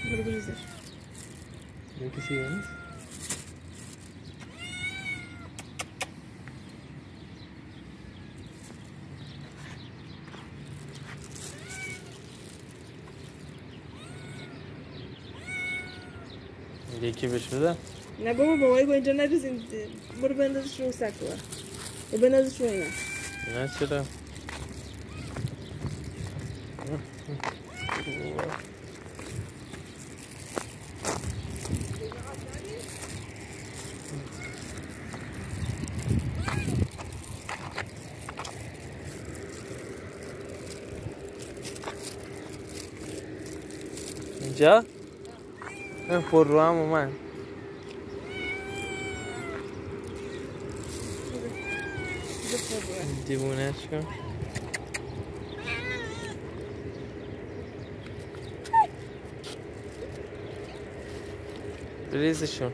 برو بریزش. کسی نیست؟ یکی بهش بده؟ نه بابا بابایی با اینجا نریزین. برو بندازش رو سکوه یا بندازش رو اینا. نه چرا؟ اینجا؟ من پر رو هم اومد دیوونهش کن بریزشون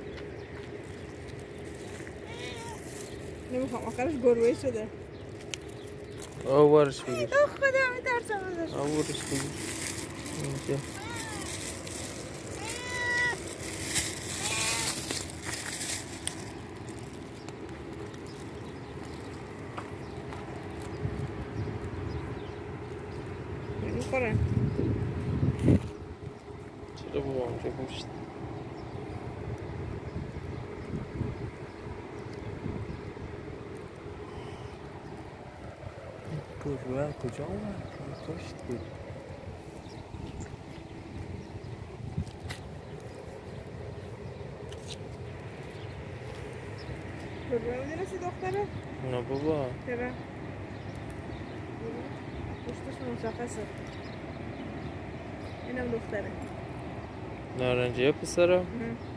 نمیخوام آخرش گروهی شده. آوارش بگیر اوه خدا درسم ازش. آوارش بگیر اینجا نمیخوره. چرا بابا اونجا گوشت بروه کجا اومد؟ گوشت بود گروه میدونستی دختره؟ نه بابا چرا؟ پشتش مشخصه. اینم دختره. نارنجی ها پسرم؟